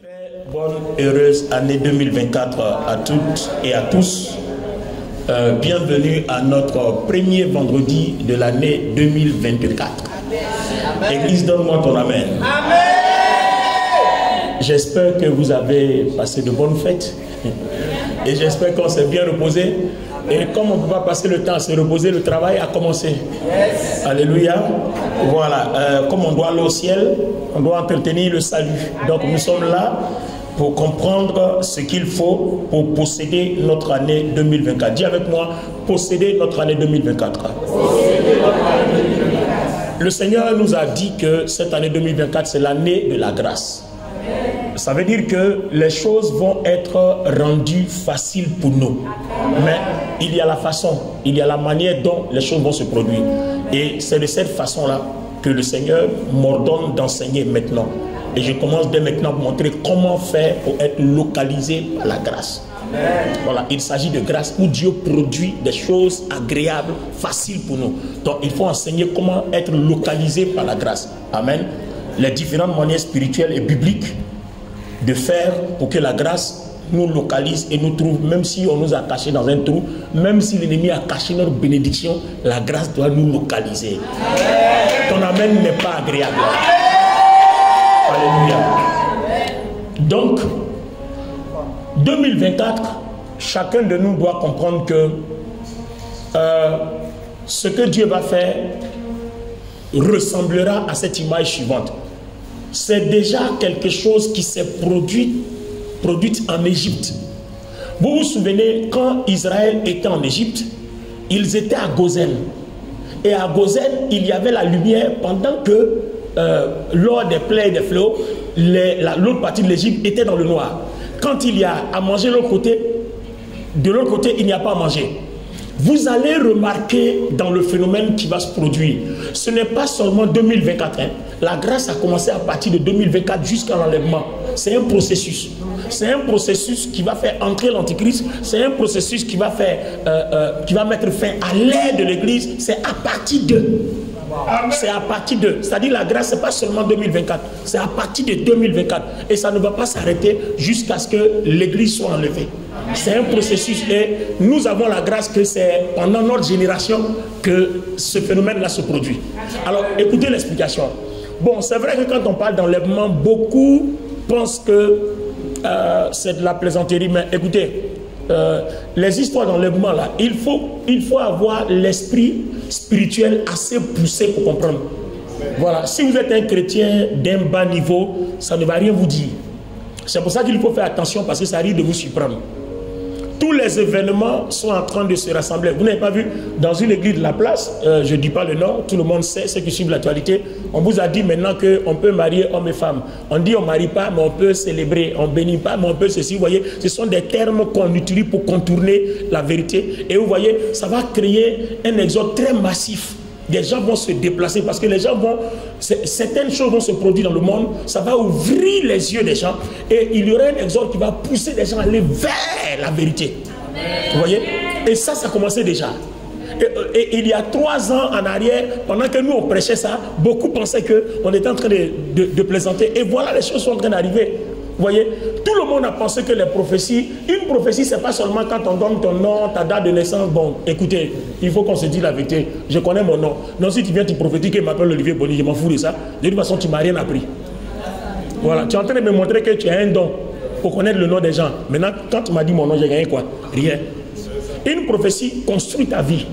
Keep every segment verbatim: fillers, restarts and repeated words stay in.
Très bonne, heureuse année deux mille vingt-quatre à toutes et à tous. Euh, bienvenue à notre premier vendredi de l'année deux mille vingt-quatre. Église, donne-moi ton amen. Amen. J'espère que vous avez passé de bonnes fêtes. Et j'espère qu'on s'est bien reposé. Et comme on ne peut pas passer le temps à se reposer, le travail a commencé. Yes. Alléluia. Voilà. Euh, comme on doit aller au ciel, on doit entretenir le salut. Donc nous sommes là pour comprendre ce qu'il faut pour posséder notre année deux mille vingt-quatre. Dis avec moi, posséder notre année deux mille vingt-quatre. Posséder notre année deux mille vingt-quatre. Le Seigneur nous a dit que cette année deux mille vingt-quatre, c'est l'année de la grâce. Ça veut dire que les choses vont être rendues faciles pour nous. Mais il y a la façon, il y a la manière dont les choses vont se produire. Et c'est de cette façon-là que le Seigneur m'ordonne d'enseigner maintenant. Et je commence dès maintenant à vous montrer comment faire pour être localisé par la grâce. Voilà, il s'agit de grâce où Dieu produit des choses agréables, faciles pour nous. Donc il faut enseigner comment être localisé par la grâce. Amen. Les différentes manières spirituelles et bibliques de faire pour que la grâce nous localise et nous trouve, même si on nous a cachés dans un trou, même si l'ennemi a caché notre bénédiction, la grâce doit nous localiser. Ton amen n'est pas agréable. Alléluia. Donc, deux mille vingt-quatre, chacun de nous doit comprendre que euh, ce que Dieu va faire ressemblera à cette image suivante. C'est déjà quelque chose qui s'est produit, produit en Égypte. Vous vous souvenez, quand Israël était en Égypte, ils étaient à Gozen. Et à Gozen, il y avait la lumière pendant que, euh, lors des plaies et des fléaux, l'autre partie de l'Égypte était dans le noir. Quand il y a à manger de l'autre côté, de l'autre côté, il n'y a pas à manger. Vous allez remarquer dans le phénomène qui va se produire. Ce n'est pas seulement deux mille vingt-quatre. Hein. La grâce a commencé à partir de deux mille vingt-quatre jusqu'à l'enlèvement. C'est un processus. C'est un processus qui va faire entrer l'Antichrist. C'est un processus qui va, faire, euh, euh, qui va mettre fin à l'ère de l'Église. C'est à partir de... C'est à partir de... C'est-à-dire la grâce, ce n'est pas seulement deux mille vingt-quatre. C'est à partir de deux mille vingt-quatre. Et ça ne va pas s'arrêter jusqu'à ce que l'Église soit enlevée. C'est un processus et nous avons la grâce que c'est pendant notre génération que ce phénomène-là se produit. Alors, écoutez l'explication. Bon, c'est vrai que quand on parle d'enlèvement, beaucoup pensent que euh, c'est de la plaisanterie, mais écoutez, euh, les histoires d'enlèvement, là, il faut, il faut avoir l'esprit spirituel assez poussé pour comprendre. Voilà, si vous êtes un chrétien d'un bas niveau, ça ne va rien vous dire. C'est pour ça qu'il faut faire attention parce que ça risque de vous surprendre. Tous les événements sont en train de se rassembler. Vous n'avez pas vu dans une église de la place, euh, je ne dis pas le nom, tout le monde sait, ceux qui suivent l'actualité, on vous a dit maintenant qu'on peut marier hommes et femmes. On dit on ne marie pas, mais on peut célébrer. On ne bénit pas, mais on peut ceci. Vous voyez, ce sont des termes qu'on utilise pour contourner la vérité. Et vous voyez, ça va créer un exode très massif. Des gens vont se déplacer parce que les gens vont, certaines choses vont se produire dans le monde, ça va ouvrir les yeux des gens et il y aura un exode qui va pousser les gens à aller vers la vérité. Amen. Vous voyez? Et ça, ça a commencé déjà. Et, et il y a trois ans en arrière, pendant que nous on prêchait ça, beaucoup pensaient qu'on était en train de, de, de plaisanter. Et voilà, les choses sont en train d'arriver. Vous voyez, tout le monde a pensé que les prophéties, une prophétie, c'est pas seulement quand on donne ton nom, ta date de naissance. Bon, écoutez, il faut qu'on se dise la vérité. Je connais mon nom. Non, si tu viens te prophétiser qu'il m'appelle Olivier Boni, je m'en fous de ça. De toute façon, tu m'as rien appris. Voilà, tu es en train de me montrer que tu as un don pour connaître le nom des gens. Maintenant, quand tu m'as dit mon nom, j'ai gagné quoi? Rien. Une prophétie construit ta vie.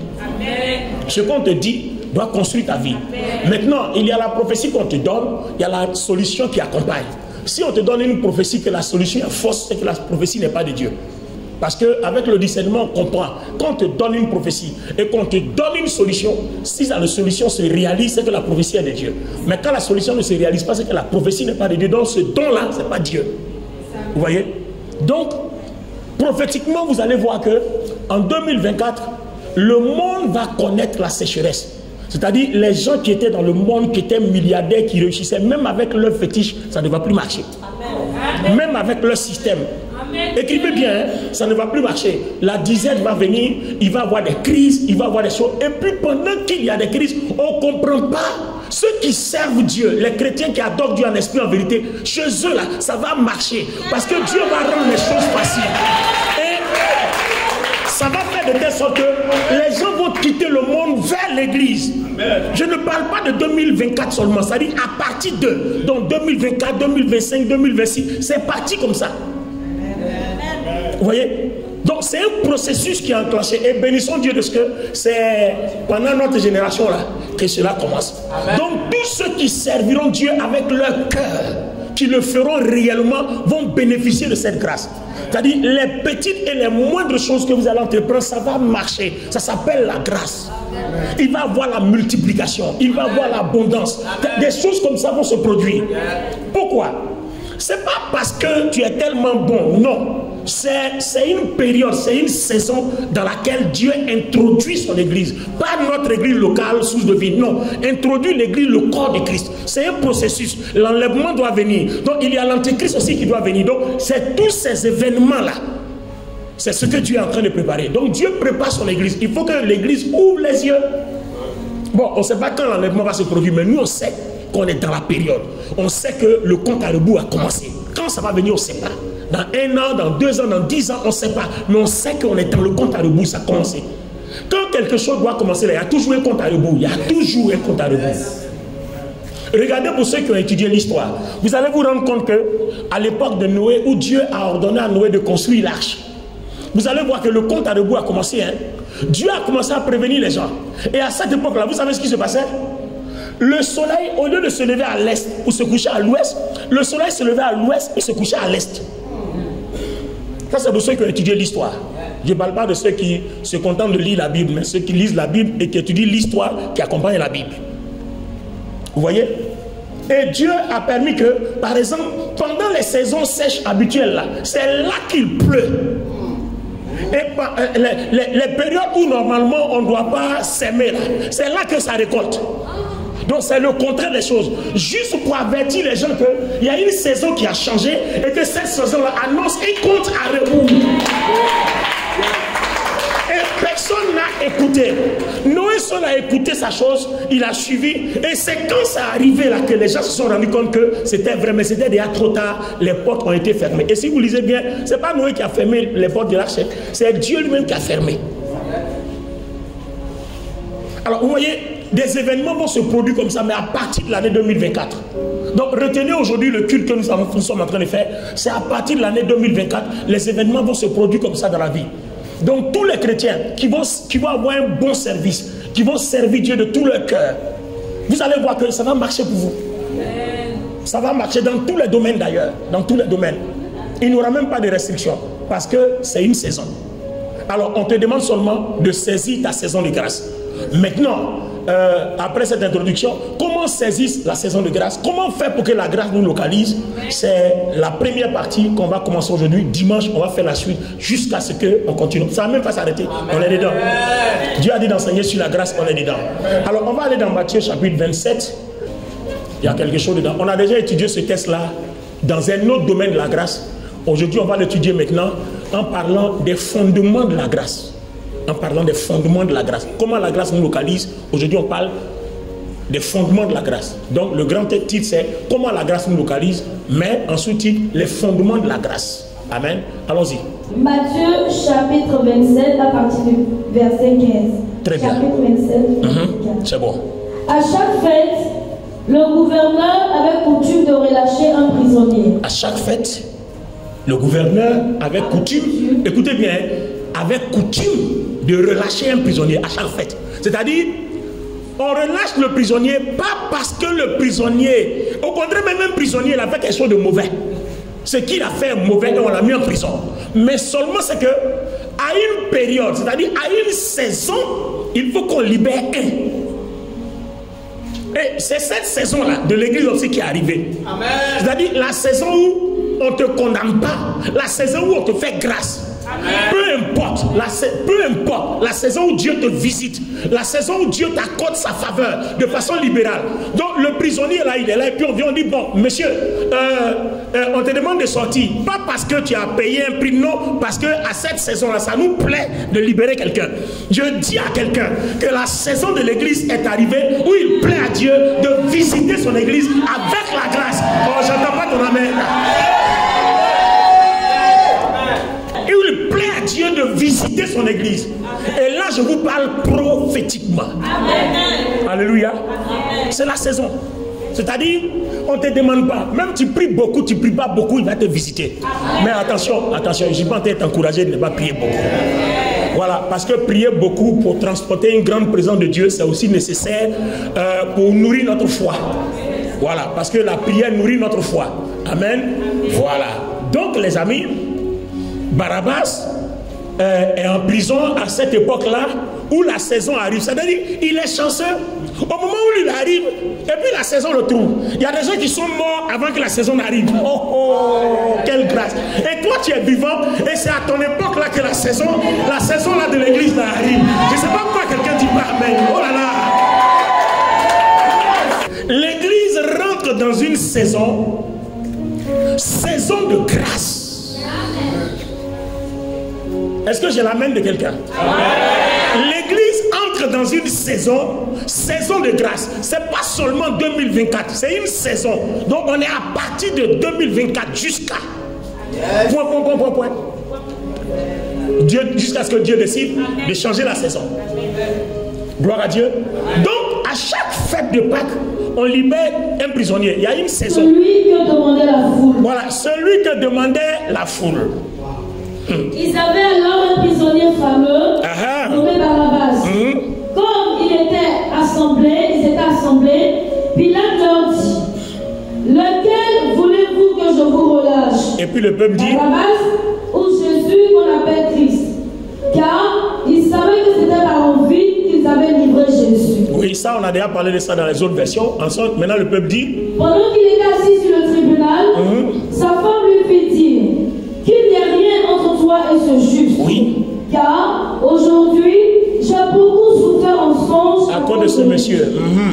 Ce qu'on te dit doit construire ta vie. Maintenant, il y a la prophétie qu'on te donne, il y a la solution qui accompagne. Si on te donne une prophétie que la solution est fausse, c'est que la prophétie n'est pas de Dieu. Parce qu'avec le discernement, on comprend. Quand on te donne une prophétie et qu'on te donne une solution, si la solution se réalise, c'est que la prophétie est de Dieu. Mais quand la solution ne se réalise pas, c'est que la prophétie n'est pas de Dieu. Donc ce don-là, ce n'est pas Dieu. Vous voyez? Donc, prophétiquement, vous allez voir que en deux mille vingt-quatre, le monde va connaître la sécheresse. C'est-à-dire les gens qui étaient dans le monde, qui étaient milliardaires, qui réussissaient, même avec leur fétiche, ça ne va plus marcher. Amen. Même avec leur système. Amen. Écrivez bien, hein, ça ne va plus marcher. La disette va venir, il va y avoir des crises, il va y avoir des choses. Et puis pendant qu'il y a des crises, on ne comprend pas ceux qui servent Dieu, les chrétiens qui adorent Dieu en esprit, en vérité, chez eux là, ça va marcher. Parce que Dieu va rendre les choses faciles. Et ça va faire de telle sorte que les gens vont quitter le monde vers l'église. Je ne parle pas de deux mille vingt-quatre seulement, ça dit à partir de donc deux mille vingt-quatre, deux mille vingt-cinq, deux mille vingt-six, c'est parti comme ça. Vous voyez? Donc c'est un processus qui est enclenché. Et bénissons Dieu de ce que c'est pendant notre génération là que cela commence. Amen. Donc tous ceux qui serviront Dieu avec leur cœur, qui le feront réellement, vont bénéficier de cette grâce. C'est-à-dire les petites et les moindres choses que vous allez entreprendre, ça va marcher. Ça s'appelle la grâce. Il va avoir la multiplication, il va avoir l'abondance. Des choses comme ça vont se produire. Pourquoi? C'est pas parce que tu es tellement bon, non. C'est une période, c'est une saison dans laquelle Dieu introduit son église. Pas notre église locale, source de vie, non. Introduit l'église, le corps de Christ. C'est un processus. L'enlèvement doit venir. Donc il y a l'antéchrist aussi qui doit venir. Donc c'est tous ces événements-là. C'est ce que Dieu est en train de préparer. Donc Dieu prépare son église. Il faut que l'église ouvre les yeux. Bon, on ne sait pas quand l'enlèvement va se produire, mais nous on sait qu'on est dans la période. On sait que le compte à rebours a commencé. Quand ça va venir, on ne sait pas. Dans un an, dans deux ans, dans dix ans, on ne sait pas. Mais on sait qu'on est dans le compte à rebours, ça a commencé. Quand quelque chose doit commencer, là, il y a toujours un compte à rebours. Il y a toujours un compte à rebours. Regardez pour ceux qui ont étudié l'histoire. Vous allez vous rendre compte qu'à l'époque de Noé, où Dieu a ordonné à Noé de construire l'arche, vous allez voir que le compte à rebours a commencé. Hein? Dieu a commencé à prévenir les gens. Et à cette époque-là, vous savez ce qui se passait? Le soleil, au lieu de se lever à l'est ou se coucher à l'ouest, le soleil se levait à l'ouest et se couchait à l'est. Ça, c'est pour ceux qui ont étudié l'histoire. Je ne parle pas de ceux qui se contentent de lire la Bible, mais ceux qui lisent la Bible et qui étudient l'histoire qui accompagne la Bible. Vous voyez? Et Dieu a permis que, par exemple, pendant les saisons sèches habituelles, là, c'est là qu'il pleut. Et les, les, les périodes où normalement on ne doit pas s'aimer, c'est là que ça récolte. Donc c'est le contraire des choses. Juste pour avertir les gens qu'il y a une saison qui a changé et que cette saison-là annonce un compte à rebours. Et personne n'a écouté. Noé seul a écouté sa chose, il a suivi. Et c'est quand ça arrivé là que les gens se sont rendus compte que c'était vrai, mais c'était déjà trop tard, les portes ont été fermées. Et si vous lisez bien, ce n'est pas Noé qui a fermé les portes de l'arche, c'est Dieu lui-même qui a fermé. Alors vous voyez, des événements vont se produire comme ça, mais à partir de l'année deux mille vingt-quatre. Donc retenez aujourd'hui le culte que nous sommes, nous sommes en train de faire. C'est à partir de l'année deux mille vingt-quatre, les événements vont se produire comme ça dans la vie. Donc tous les chrétiens qui vont, qui vont avoir un bon service, qui vont servir Dieu de tout leur cœur, vous allez voir que ça va marcher pour vous. Ça va marcher dans tous les domaines d'ailleurs, dans tous les domaines. Il n'y aura même pas de restrictions, parce que c'est une saison. Alors on te demande seulement de saisir ta saison de grâce. Maintenant, euh, après cette introduction, comment saisir la saison de grâce? Comment faire pour que la grâce nous localise? C'est la première partie qu'on va commencer aujourd'hui. Dimanche, on va faire la suite jusqu'à ce qu'on continue. Ça ne va même pas s'arrêter. On est dedans. Dieu a dit d'enseigner sur la grâce, on est dedans. Alors, on va aller dans Matthieu chapitre vingt-sept. Il y a quelque chose dedans. On a déjà étudié ce texte-là dans un autre domaine de la grâce. Aujourd'hui, on va l'étudier maintenant en parlant des fondements de la grâce. En parlant des fondements de la grâce. Comment la grâce nous localise? Aujourd'hui, on parle des fondements de la grâce. Donc, le grand titre, c'est comment la grâce nous localise, mais en sous-titre, les fondements de la grâce. Amen. Allons-y. Matthieu, chapitre vingt-sept, à partir du verset quinze. Très bien. Chapitre vingt-sept, mmh. C'est bon. À chaque fête, le gouverneur avait coutume de relâcher un prisonnier. À chaque fête, le gouverneur avait coutume, écoutez bien, avait coutume de relâcher un prisonnier à chaque fête. C'est-à-dire, on relâche le prisonnier pas parce que le prisonnier, au contraire, même un prisonnier, il a fait quelque chose de mauvais. Ce qu'il a fait mauvais et on l'a mis en prison. Mais seulement c'est que, à une période, c'est-à-dire à une saison, il faut qu'on libère un. Et c'est cette saison-là de l'église aussi qui est arrivée. C'est-à-dire la saison où on ne te condamne pas, la saison où on te fait grâce. Peu importe, la, peu importe la saison où Dieu te visite, la saison où Dieu t'accorde sa faveur de façon libérale. Donc le prisonnier là, il est là et puis on vient, on dit, bon, monsieur, euh, euh, on te demande de sortir. Pas parce que tu as payé un prix, non, parce que à cette saison-là, ça nous plaît de libérer quelqu'un. Je dis à quelqu'un que la saison de l'église est arrivée où il plaît à Dieu de visiter son église avec la grâce. Oh, j'entends pas ton amen. Il plaît à Dieu de visiter son église. Et là, je vous parle prophétiquement. Amen. Alléluia. C'est la saison. C'est-à-dire, on ne te demande pas. Même tu pries beaucoup, tu ne pries pas beaucoup, il va te visiter. Amen. Mais attention, attention, je ne vais pas t'encourager de ne pas prier beaucoup. Voilà, parce que prier beaucoup pour transporter une grande présence de Dieu, c'est aussi nécessaire euh, pour nourrir notre foi. Voilà, parce que la prière nourrit notre foi. Amen. Voilà. Donc, les amis, Barabbas euh, est en prison à cette époque-là où la saison arrive. C'est-à-dire, il est chanceux. Au moment où il arrive, et puis la saison le trouve. Il y a des gens qui sont morts avant que la saison n'arrive. Oh, oh, quelle grâce. Et toi, tu es vivant, et c'est à ton époque-là que la saison, la saison là de l'église arrive. Je ne sais pas pourquoi quelqu'un dit pas amen. Oh là là. L'église rentre dans une saison, saison de grâce. Est-ce que j'ai l'amène de quelqu'un? L'église entre dans une saison, saison de grâce. C'est pas seulement deux mille vingt-quatre, c'est une saison. Donc on est à partir de deux mille vingt-quatre jusqu'à point, point, point, point, point. Dieu, jusqu'à ce que Dieu décide de changer la saison. Gloire à Dieu. Donc à chaque fête de Pâques, on libère un prisonnier. Il y a une saison. Celui que demandait la foule. Voilà, celui que demandait la foule. Ils avaient alors un prisonnier fameux nommé Barabbas. Mmh. Comme il était assemblé, ils étaient assemblés, Pilate leur dit, lequel voulez-vous que je vous relâche? Et puis le peuple dit, Barabbas ou Jésus qu'on appelle Christ? Car ils savaient que c'était par envie qu'ils avaient livré Jésus. Oui, ça on a déjà parlé de ça dans les autres versions. Ensuite, maintenant le peuple dit, pendant qu'il était assis sur le tribunal, mmh. sa femme lui fit dire, qu'il n'y a rien entre toi et ce juste. Oui. Car aujourd'hui, j'ai beaucoup souffert en songe à cause de ce monsieur.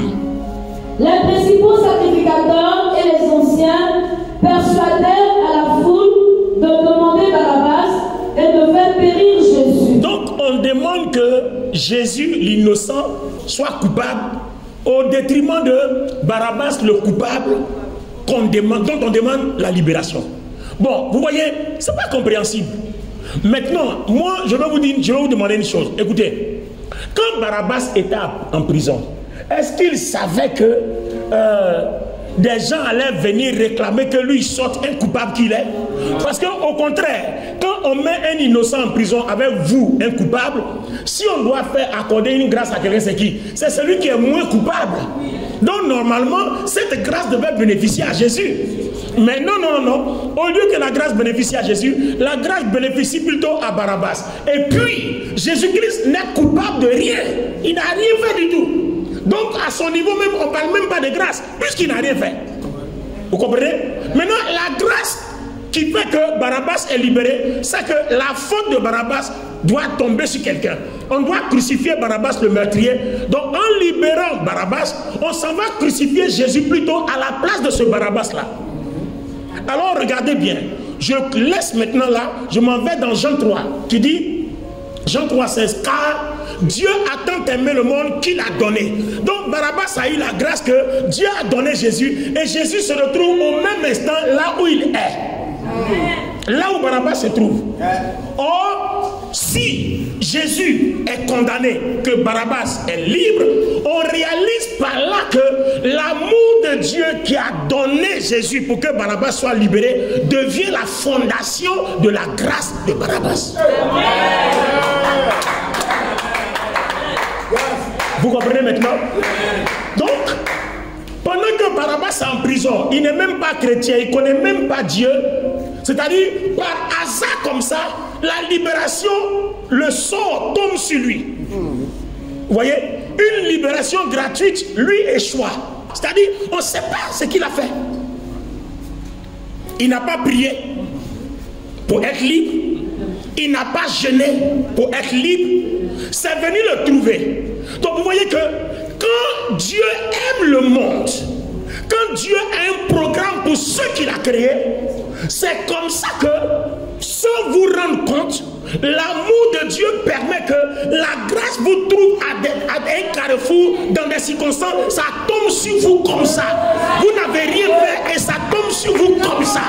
Mmh. Les principaux sacrificateurs et les anciens persuadèrent à la foule de demander Barabbas et de faire périr Jésus. Donc on demande que Jésus, l'innocent, soit coupable au détriment de Barabbas, le coupable, qu'on demande, dont on demande la libération. Bon, vous voyez, c'est pas compréhensible. Maintenant, moi, je vais vous dire, je vais vous demander une chose. Écoutez, quand Barabbas était en prison, est-ce qu'il savait que euh, des gens allaient venir réclamer que lui sorte un coupable qu'il est? Parce qu'au contraire, quand on met un innocent en prison avec vous, un coupable, si on doit faire accorder une grâce à quelqu'un, c'est qui? C'est celui qui est moins coupable. Donc normalement, cette grâce devait bénéficier à Jésus. Mais non, non, non. Au lieu que la grâce bénéficie à Jésus, la grâce bénéficie plutôt à Barabbas. Et puis, Jésus-Christ n'est coupable de rien. Il n'a rien fait du tout. Donc, à son niveau même, on ne parle même pas de grâce, puisqu'il n'a rien fait. Vous comprenez? Maintenant, la grâce qui fait que Barabbas est libéré, c'est que la faute de Barabbas doit tomber sur quelqu'un. On doit crucifier Barabbas le meurtrier. Donc en libérant Barabbas, on s'en va crucifier Jésus plutôt à la place de ce Barabbas-là. Alors regardez bien, je laisse maintenant là, je m'en vais dans Jean trois, qui dit, Jean trois seize, car Dieu a tant aimé le monde qu'il a donné. Donc Barabbas a eu la grâce que Dieu a donné Jésus, et Jésus se retrouve au même instant là où il est. Là où Barabbas se trouve. Or, si Jésus est condamné, que Barabbas est libre, on réalise par là que l'amour de Dieu qui a donné Jésus pour que Barabbas soit libéré devient la fondation de la grâce de Barabbas. Vous comprenez maintenant? Donc, pendant que Barabbas est en prison, il n'est même pas chrétien, il ne connaît même pas Dieu. C'est-à-dire, par hasard comme ça, la libération, le sort tombe sur lui. Vous voyez? Une libération gratuite, lui échoua. C'est-à-dire, on ne sait pas ce qu'il a fait. Il n'a pas prié pour être libre. Il n'a pas jeûné pour être libre. C'est venu le trouver. Donc vous voyez que quand Dieu aime le monde, quand Dieu a un programme pour ceux qu'il a créés, c'est comme ça que, sans vous rendre compte, l'amour de Dieu permet que la grâce vous trouve à, des, à un carrefour, dans des circonstances, ça tombe sur vous comme ça. Vous n'avez rien fait et ça tombe sur vous comme ça.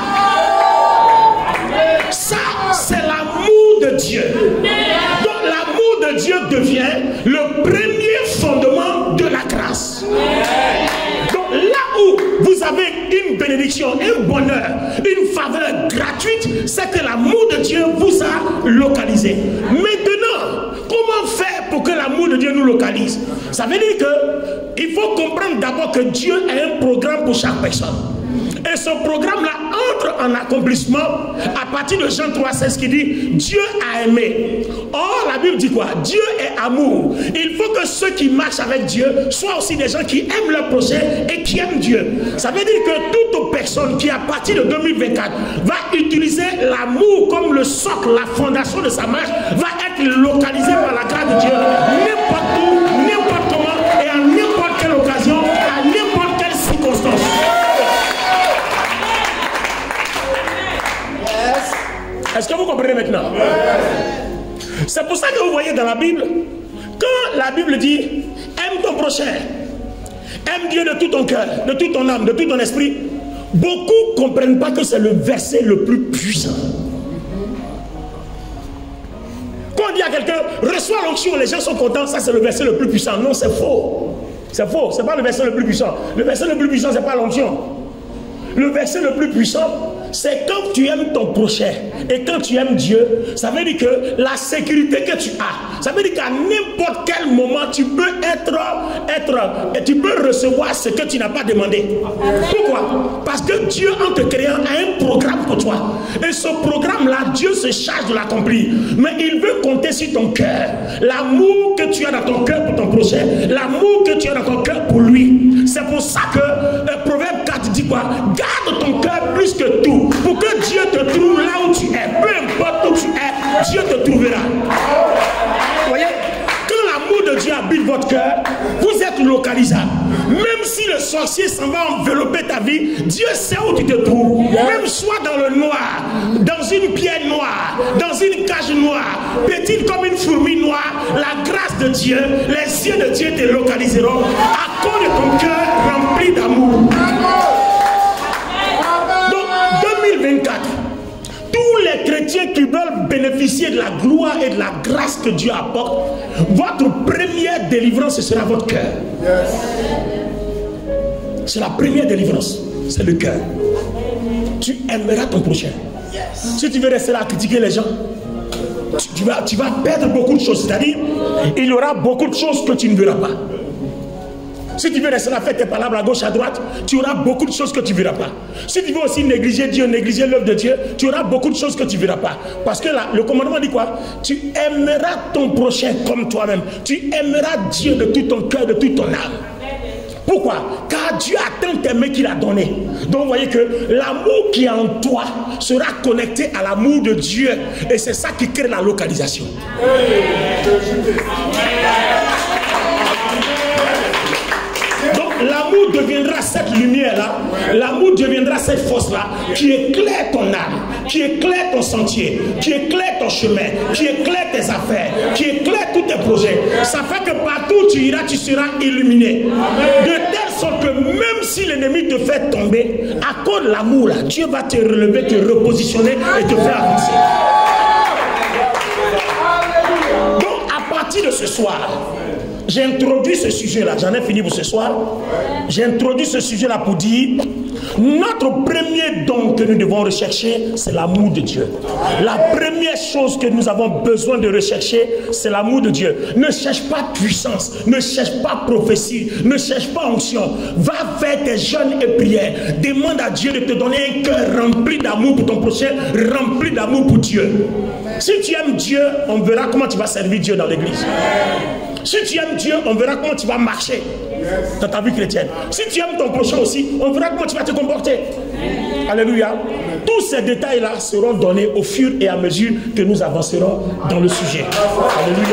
Ça, c'est l'amour de Dieu. Donc l'amour de Dieu devient le premier fondement de la grâce. Donc là où vous avez une bénédiction, un bonheur, une faveur gratuite, c'est que l'amour de Dieu vous a localisé. Maintenant, comment faire pour que l'amour de Dieu nous localise? Ça veut dire que il faut comprendre d'abord que Dieu a un programme pour chaque personne. Et ce programme-là entre en accomplissement à partir de Jean trois seize qui dit Dieu a aimé. Or, la Bible dit quoi? Dieu est amour. Il faut que ceux qui marchent avec Dieu soient aussi des gens qui aiment leur prochain et qui aiment Dieu. Ça veut dire que toute personne qui, à partir de deux mille vingt-quatre, va utiliser l'amour comme le socle, la fondation de sa marche, va être localisée par la grâce de Dieu n'importe où, n'importe comment et à n'importe quelle occasion, à n'importe quelle circonstance. Est-ce que vous comprenez maintenant? C'est pour ça que vous voyez dans la Bible, quand la Bible dit aime ton prochain, aime Dieu de tout ton cœur, de toute ton âme, de tout ton esprit, beaucoup ne comprennent pas que c'est le verset le plus puissant. Quand on dit à quelqu'un reçois l'onction, les gens sont contents, ça c'est le verset le plus puissant. Non, c'est faux. C'est faux, c'est pas le verset le plus puissant. Le verset le plus puissant, c'est pas l'onction. Le verset le plus puissant, c'est quand tu aimes ton prochain et quand tu aimes Dieu, ça veut dire que la sécurité que tu as, ça veut dire qu'à n'importe quel moment tu peux être, être, tu peux recevoir ce que tu n'as pas demandé. Pourquoi? Parce que Dieu, en te créant, a un programme pour toi. Et ce programme-là, Dieu se charge de l'accomplir. Mais il veut compter sur ton cœur. L'amour que tu as dans ton cœur pour ton prochain, l'amour que tu as dans ton cœur pour lui. C'est pour ça que le Proverbe quatre dit quoi? Garde ton cœur plus que tout. Pour que Dieu te trouve là où tu es. Peu importe où tu es, Dieu te trouvera. Vous voyez? Quand l'amour de Dieu habite votre cœur, vous êtes localisable. Même si le sorcier s'en va envelopper ta vie, Dieu sait où tu te trouves. Même soit dans le noir, dans une pierre noire, dans une cage noire, petite comme une fourmi noire, la grâce de Dieu, les yeux de Dieu te localiseront à cause de ton cœur rempli d'amour. vingt-quatre. Tous les chrétiens qui veulent bénéficier de la gloire et de la grâce que Dieu apporte, votre première délivrance, ce sera votre cœur. Yes. C'est la première délivrance, c'est le cœur. Tu aimeras ton prochain. Yes. Si tu veux rester là à critiquer les gens, tu, tu, vas, tu vas perdre beaucoup de choses. C'est-à-dire, il y aura beaucoup de choses que tu ne verras pas. Si tu veux rester là, faire tes palabres à gauche, à droite, tu auras beaucoup de choses que tu ne verras pas. Si tu veux aussi négliger Dieu, négliger l'œuvre de Dieu, tu auras beaucoup de choses que tu ne verras pas. Parce que là, le commandement dit quoi? Tu aimeras ton prochain comme toi-même. Tu aimeras Dieu de tout ton cœur, de toute ton âme. Pourquoi? Car Dieu a tant aimé qu'il a donné. Donc vous voyez que l'amour qui est en toi sera connecté à l'amour de Dieu. Et c'est ça qui crée la localisation. L'amour deviendra cette lumière-là, l'amour deviendra cette force-là qui éclaire ton âme, qui éclaire ton sentier, qui éclaire ton chemin, qui éclaire tes affaires, qui éclaire tous tes projets. Ça fait que partout où tu iras, tu seras illuminé. De telle sorte que même si l'ennemi te fait tomber, à cause de l'amour, là, Dieu va te relever, te repositionner et te faire avancer. Donc à partir de ce soir, j'ai introduit ce sujet-là, j'en ai fini pour ce soir. J'ai introduit ce sujet-là pour dire, notre premier don que nous devons rechercher, c'est l'amour de Dieu. La première chose que nous avons besoin de rechercher, c'est l'amour de Dieu. Ne cherche pas puissance, ne cherche pas prophétie, ne cherche pas onction. Va faire tes jeûnes et prières. Demande à Dieu de te donner un cœur rempli d'amour pour ton prochain, rempli d'amour pour Dieu. Si tu aimes Dieu, on verra comment tu vas servir Dieu dans l'église. Si tu aimes Dieu, on verra comment tu vas marcher dans ta vie chrétienne. Si tu aimes ton prochain aussi, on verra comment tu vas te comporter. Alléluia. Tous ces détails-là seront donnés au fur et à mesure que nous avancerons dans le sujet. Alléluia.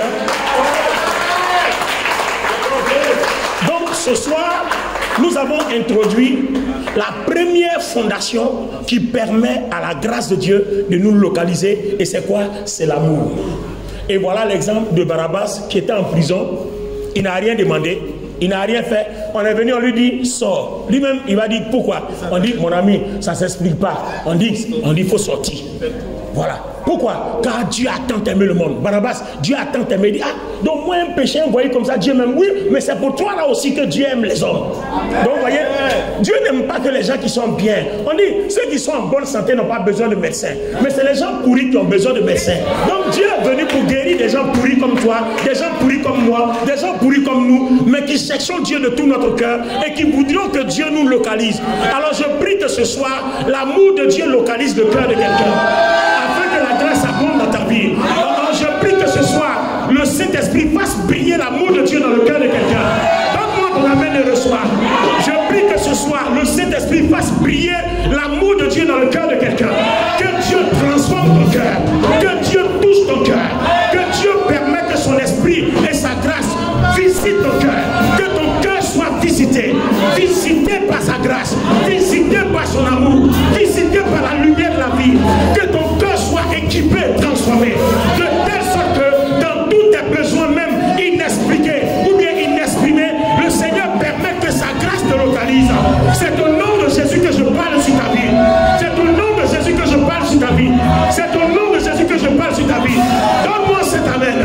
Donc ce soir, nous avons introduit la première fondation qui permet à la grâce de Dieu de nous localiser. Et c'est quoi? C'est l'amour. Et voilà l'exemple de Barabbas qui était en prison. Il n'a rien demandé. Il n'a rien fait. On est venu, on lui dit, sors. Lui-même, il va dire, pourquoi? On dit, mon ami, ça ne s'explique pas. On dit, on dit, il faut sortir. Voilà. Pourquoi? Car Dieu a tant aimé le monde. Barabbas, Dieu a tant aimé. Il dit, ah, donc moi, un péché, vous voyez comme ça, Dieu m'aime. Oui, mais c'est pour toi là aussi que Dieu aime les hommes. Donc, vous voyez, Dieu n'aime pas que les gens qui sont bien. On dit, ceux qui sont en bonne santé n'ont pas besoin de médecin. Mais c'est les gens pourris qui ont besoin de médecins. Donc, Dieu est venu pour guérir des gens pourris comme toi, des gens pourris comme moi, des gens pourris comme nous, mais qui cherchons Dieu de tout notre cœur et qui voudrions que Dieu nous localise. Alors, je prie que ce soir, l'amour de Dieu localise le cœur de quelqu'un. La grâce abonde dans ta vie. Alors je prie que ce soir, le Saint-Esprit fasse briller l'amour de Dieu dans le cœur de quelqu'un. Donne-moi ton amen et reçois. Je prie que ce soir, le Saint-Esprit fasse briller l'amour de Dieu dans le cœur de quelqu'un. Que Dieu transforme ton cœur. Que Dieu touche ton cœur. Que Dieu permette que son esprit et sa grâce visitent ton cœur. Que ton cœur soit visité. Visité par sa grâce. Visité par son amour. Visité par la lumière de la vie. Que ton cœur soit équipé, transformé, de telle sorte que dans tous tes besoins même inexpliqués ou bien inexprimés, le Seigneur permet que sa grâce te localise. C'est au nom de Jésus que je parle sur ta vie. C'est au nom de Jésus que je parle sur ta vie. C'est au nom de Jésus que je parle sur ta vie. Donne-moi cet amen.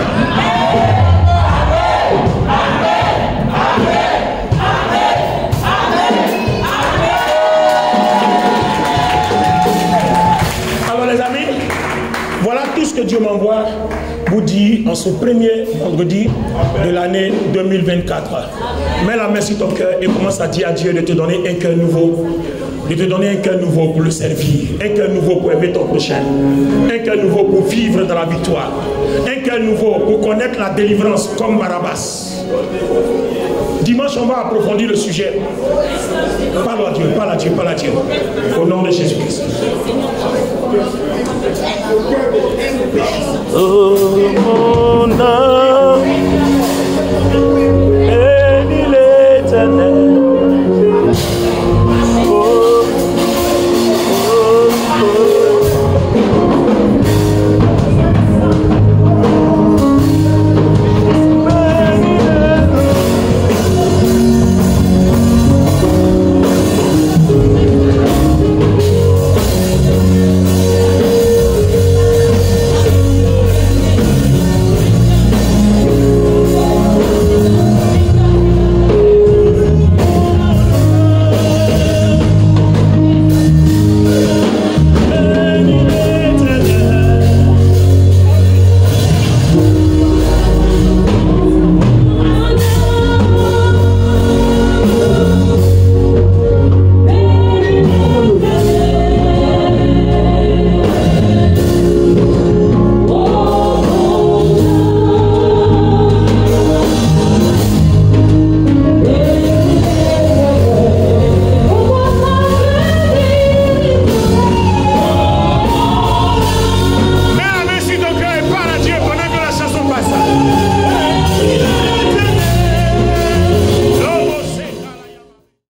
Ce que Dieu m'envoie vous dit en ce premier vendredi de l'année deux mille vingt-quatre. Mets la main sur ton cœur et commence à dire à Dieu de te donner un cœur nouveau, de te donner un cœur nouveau pour le servir, un cœur nouveau pour aimer ton prochain, un cœur nouveau pour vivre dans la victoire, un cœur nouveau pour connaître la délivrance comme Barabbas. Dimanche, on va approfondir le sujet. Parle à Dieu, parle à Dieu, parle à Dieu. Au nom de Jésus-Christ. Oh,